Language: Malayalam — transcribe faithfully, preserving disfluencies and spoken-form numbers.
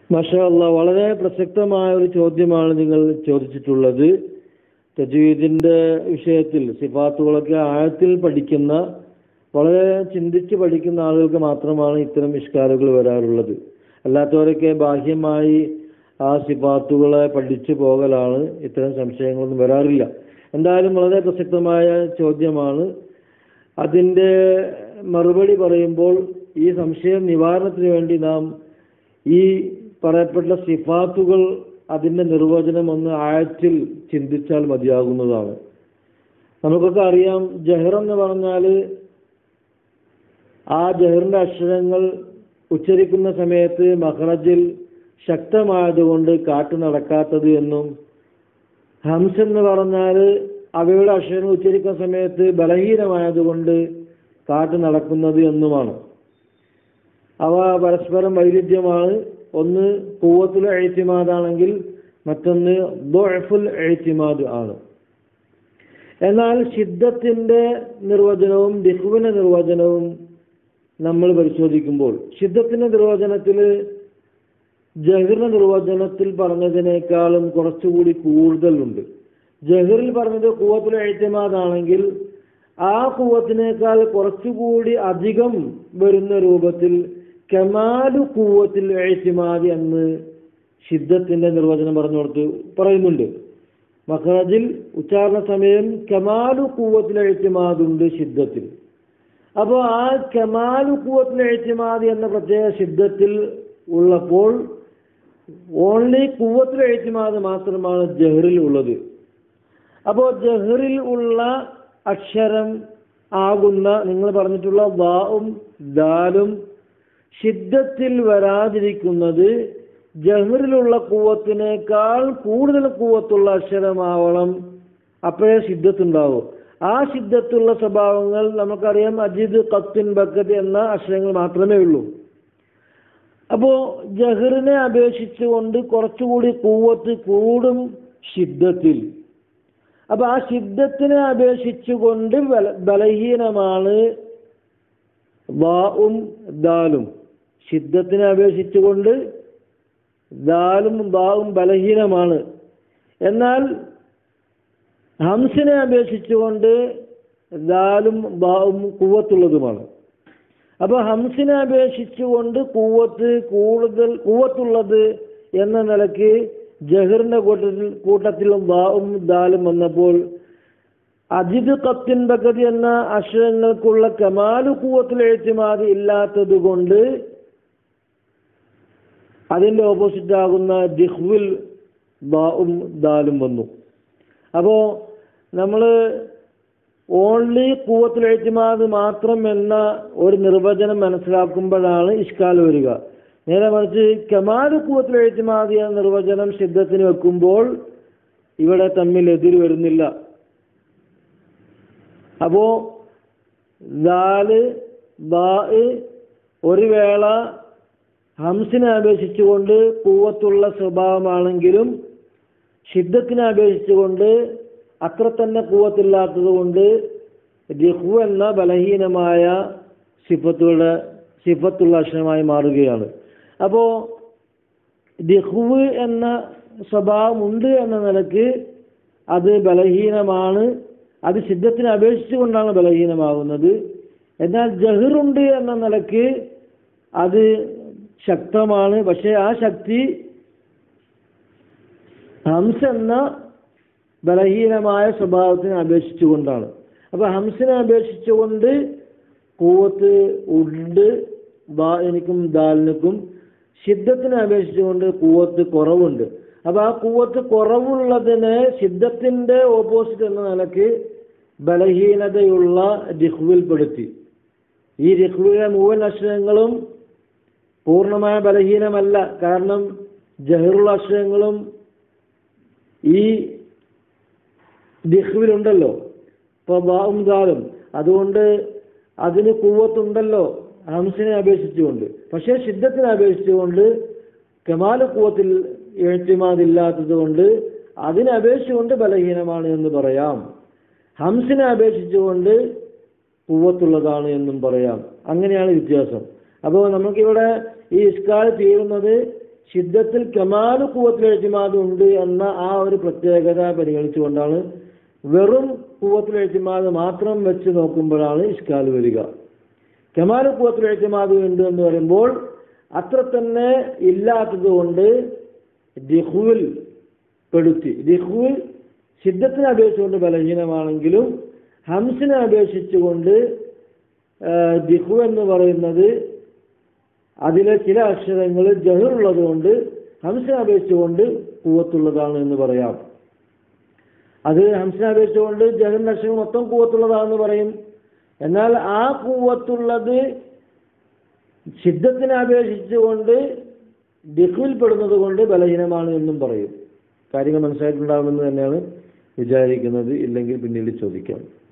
മാഷാ അല്ലാഹ്, വളരെ പ്രസക്തമായ ഒരു ചോദ്യമാണ് നിങ്ങൾ ചോദിച്ചിട്ടുള്ളത്. തജ്വീദിന്റെ വിഷയത്തിൽ സിഫാത്തുകളൊക്കെ ആഴത്തിൽ പഠിക്കുന്ന, വളരെ ചിന്തിച്ച് പഠിക്കുന്ന ആളുകൾക്ക് മാത്രമാണ് ഇത്തരം ഇഷ്കാലുകൾ വരാറുള്ളത്. അല്ലാത്തവരൊക്കെ ബാഹ്യമായി ആ സിഫാത്തുകളെ പഠിച്ചു പോകലാണ്, ഇത്തരം സംശയങ്ങളൊന്നും വരാറില്ല. എന്തായാലും വളരെ പ്രസക്തമായ ചോദ്യമാണ്. അതിൻ്റെ മറുപടി പറയുമ്പോൾ ഈ സംശയം നിവാരണത്തിന് വേണ്ടി നാം ഈ പറയപ്പെട്ട സിഫാത്തുകൾ, അതിൻ്റെ നിർവചനം ഒന്ന് ആഴത്തിൽ ചിന്തിച്ചാൽ മതിയാകുന്നതാണ്. നമുക്കൊക്കെ അറിയാം, ജഹർ എന്ന് പറഞ്ഞാൽ ആ ജഹറിൻ്റെ അക്ഷരങ്ങൾ ഉച്ചരിക്കുന്ന സമയത്ത് മഖ്റജിൽ ശക്തമായതുകൊണ്ട് കാറ്റ് നടക്കാത്തത് എന്നും, ഹംസ് എന്ന് പറഞ്ഞാൽ അവയുടെ അക്ഷരങ്ങൾ ഉച്ചരിക്കുന്ന സമയത്ത് ബലഹീനമായതുകൊണ്ട് കാറ്റ് നടക്കുന്നത് എന്നുമാണ്. അവ പരസ്പരം വൈരുദ്ധ്യമാണ്. ഒന്ന് ഖുവ്വത്തുൽ ഇഅ്തിമാദാണെങ്കിൽ മറ്റൊന്ന് ദുഅഫുൽ ഇഅ്തിമാദ് ആണ്. എന്നാൽ ശിദ്ദത്തിന്റെ നിർവചനവും ദിഖ്വിന്റെ നിർവചനവും നമ്മൾ പരിശോധിക്കുമ്പോൾ, ശിദ്ദത്തിന്റെ നിർവചനത്തിൽ ജഹറിന്റെ നിർവചനത്തിൽ പറഞ്ഞതിനേക്കാളും കുറച്ചുകൂടി കൂടുതലുണ്ട്. ജഹറിൽ പറഞ്ഞത് ഖുവ്വത്തുൽ ഇഅ്തിമാദാണെങ്കിൽ ആ ഖുവ്വത്തിനേക്കാൾ കുറച്ചുകൂടി അധികം വരുന്ന രൂപത്തിൽ കമാലു ഖുവ്വത്തുൽ ഇഅ്തിമാദ് എന്ന് ശിദ്ദത്തിന്റെ നിർവചനം പറഞ്ഞു കൊടുത്ത് പറയുന്നുണ്ട്. മഖ്റജിൽ ഉച്ചാരണ സമയം കമാലു ഖുവ്വത്തുൽ ഇഅ്തിമാദ് ഉണ്ട് ശിദ്ദത്തിൽ. അപ്പോൾ ആ കമാലു ഖുവ്വത്തുൽ ഇഅ്തിമാദ് എന്ന പ്രത്യേക ശിദ്ദത്തിൽ ഉള്ളപ്പോൾ ഓൺലി ഖുവ്വത്തുൽ ഇഅ്തിമാദ് മാത്രമാണ് ജഹറിൽ ഉള്ളത്. അപ്പോൾ ജഹറിൽ ഉള്ള അക്ഷരം ആകുന്ന നിങ്ങൾ പറഞ്ഞിട്ടുള്ള വാഉം ദാലും ശിദ്ദത്തിൽ വരാതിരിക്കുന്നത് ജഹറിലുള്ള ഖുവ്വത്തിനേക്കാൾ കൂടുതൽ ഖുവ്വത്തുള്ള അക്ഷരമാവണം, അപ്പോഴേ ശിദ്ദത്തുണ്ടാവും. ആ ശിദ്ദത്തുള്ള സ്വഭാവങ്ങൾ നമുക്കറിയാം, അജിദ്, ഖത്തിൻ, ബക്കത്ത് എന്ന അക്ഷരങ്ങൾ മാത്രമേ ഉള്ളൂ. അപ്പോൾ ജഹറിനെ അപേക്ഷിച്ചുകൊണ്ട് കുറച്ചുകൂടി ഖുവ്വത്ത് കൂടും ശിദ്ദത്തിൽ. അപ്പൊ ആ ശിദ്ദത്തിനെ അപേക്ഷിച്ചുകൊണ്ട് ബലഹീനമാണ് വാഉം ദാലും. ശിദ്ദത്തിനെ അപേക്ഷിച്ചുകൊണ്ട് ദാലും വാവും ബലഹീനമാണ്. എന്നാൽ ഹംസിനെ അപേക്ഷിച്ചുകൊണ്ട് ദാലും വാവും ഖുവ്വത്തുള്ളതുമാണ്. അപ്പോൾ ഹംസിനെ അപേക്ഷിച്ചുകൊണ്ട് ഖുവ്വത്ത് കൂടുതൽ ഖുവ്വത്തുള്ളത് എന്ന നിലയ്ക്ക് ജഹറിന്റെ കൂട്ടത്തിൽ കൂട്ടത്തിലും വാവും ദാലും വന്നപ്പോൾ അജിദ്, ഖത്തിൻ, ബക്കത്ത് എന്ന അക്ഷരങ്ങൾക്കുള്ള കമാലു ഖുവ്വത്തുൽ ഇഅ്തിമാദ് ഇല്ലാത്തത് കൊണ്ട് അതിൻ്റെ ഓപ്പോസിറ്റ് ആകുന്ന ദിഖ്വിൽ വാവും ദാലും വന്നു. അപ്പോൾ നമ്മൾ ഓൺലി ഖുവ്വത്തുൽ ഇഅ്തിമാദ് മാത്രം എന്ന ഒരു നിർവചനം മനസ്സിലാക്കുമ്പോഴാണ് ഇഷ്കാൽ വരിക. നേരെ മറിച്ച് കമാലു ഖുവ്വത്തുൽ ഇഅ്തിമാദ് എന്ന നിർവചനം ശിദ്ദത്തിന് വെക്കുമ്പോൾ ഇവിടെ തമ്മിൽ എതിര് വരുന്നില്ല. അപ്പോ ദാല് ബാ ഒരു വേള ഹംസിനെ അപേക്ഷിച്ചുകൊണ്ട് ഖുവ്വത്തുള്ള സ്വഭാവമാണെങ്കിലും ശിദ്ദത്തിനെ അപേക്ഷിച്ചുകൊണ്ട് അത്ര തന്നെ ഖുവ്വത്തില്ലാത്തത് കൊണ്ട് ദിഖ്വ് എന്ന ബലഹീനമായ സിഫത്തുകളുടെ സിഫത്തുള്ള അക്ഷരമായി മാറുകയാണ്. അപ്പോൾ ദിഖ്വ് എന്ന സ്വഭാവം ഉണ്ട് എന്ന നിലക്ക് അത് ബലഹീനമാണ്. അത് ശിദ്ദത്തിനെ അപേക്ഷിച്ചുകൊണ്ടാണ് ബലഹീനമാകുന്നത്. എന്നാൽ ജഹറുണ്ട് എന്ന നിലക്ക് അത് ശക്തമാണ്. പക്ഷേ ആ ശക്തി ഹംസ എന്ന ബലഹീനമായ സ്വഭാവത്തിനെ അപേക്ഷിച്ചുകൊണ്ടാണ്. അപ്പോൾ ഹംസിനെ അപേക്ഷിച്ചുകൊണ്ട് ഖുവ്വത്ത് ഉണ്ട് ബാഇനിക്കും ദാലിനും. ശിദ്ദത്തിനെ അപേക്ഷിച്ചുകൊണ്ട് ഖുവ്വത്ത് കുറവുണ്ട്. അപ്പോൾ ആ ഖുവ്വത്ത് കുറവുള്ളതിനെ ശിദ്ദത്തിന്റെ ഓപ്പോസിറ്റ് എന്ന നിലക്ക് ബലഹീനതയുള്ള ദിഖ്വിൽപ്പെടുത്തി. ഈ ദിഖ്വിലെ മുഴുവൻ അക്ഷരങ്ങളും പൂർണ്ണമായ ബലഹീനമല്ല. കാരണം ജഹറുള്ള അക്ഷരങ്ങളും ഈ ദിഖ്വിലുണ്ടല്ലോ, ഇപ്പോൾ ബാഉം ദാലും. അതുകൊണ്ട് അതിന് ഖുവ്വത്തുണ്ടല്ലോ ഹംസിനെ അപേക്ഷിച്ചുകൊണ്ട്. പക്ഷേ ശിദ്ദത്തിനെ അപേക്ഷിച്ചുകൊണ്ട് കമാല് ഖുവ്വത്തിൽ ഇഅ്തിമാദ് ഇല്ലാത്തത് കൊണ്ട് അതിനെ അപേക്ഷിച്ചുകൊണ്ട് ബലഹീനമാണ് എന്ന് പറയാം. ഹംസിനെ അപേക്ഷിച്ചുകൊണ്ട് ഖുവ്വത്തുള്ളതാണ് എന്നും പറയാം. അങ്ങനെയാണ് വ്യത്യാസം. അപ്പോൾ നമുക്കിവിടെ ഈ ഇഷ്കാൽ തീരുന്നത് ശിദ്ദത്തിൽ കമാൽ ഖുവത്തുൽ ഇഅ്തിമാദ് ഉണ്ട് എന്ന ആ ഒരു പ്രത്യേകത പരിഗണിച്ചുകൊണ്ടാണ്. വെറും ഖുവത്തുൽ ഇഅ്തിമാദ് മാത്രം വെച്ച് നോക്കുമ്പോഴാണ് ഇഷ്കാൽ വരിക. കമാൽ ഖുവത്തുൽ ഇഅ്തിമാദ് ഉണ്ട് എന്ന് പറയുമ്പോൾ അത്ര തന്നെ ഇല്ലാത്തത് കൊണ്ട് ദിഖ്വുൽ പെടുത്തി. ദിഖ്വുൽ ശിദ്ദത്തിനെ അപേക്ഷിച്ചുകൊണ്ട് ബലഹീനമാണെങ്കിലും ഹംസിനെ അപേക്ഷിച്ചുകൊണ്ട് ദിഖ്വ് എന്ന് പറയുന്നത് അതിലെ ചില അക്ഷരങ്ങൾ ജഹറുള്ളത് കൊണ്ട് ഹംസിനെ അപേക്ഷിച്ചുകൊണ്ട് ഖുവത്തുള്ളതാണ് എന്ന് പറയാം. അത് ഹംസിനെ അപേക്ഷിച്ചുകൊണ്ട് ജഹറിന്റെ അക്ഷരം മൊത്തം ഖുവത്തുള്ളതാണെന്ന് പറയും. എന്നാൽ ആ ഖുവത്തുള്ളത് ശിദ്ദത്തിനെ അപേക്ഷിച്ചുകൊണ്ട് ദിഖ്വിൽ പെടുന്നത് കൊണ്ട് ബലഹീനമാണ് എന്നും പറയും. കാര്യങ്ങൾ മനസ്സിലായിട്ടുണ്ടാകുമെന്ന് തന്നെയാണ് വിചാരിക്കുന്നത്. ഇല്ലെങ്കിൽ പിന്നീട് ചോദിക്കാം.